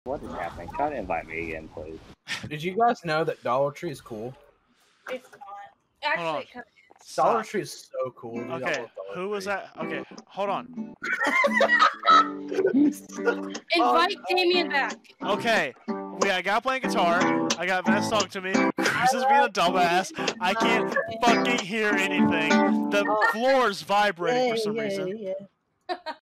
What is happening? Try to invite me again, please. Did you guys know that Dollar Tree is cool? It's not. Actually, it kind of is. Dollar Tree is so cool. Dude. Okay, who was that? Okay, hold on. Invite Damien back. Okay, I gotta play guitar. I got Vanessa talking to me. Chris is being a dumbass. I can't fucking hear anything. The floor's vibrating for some reason.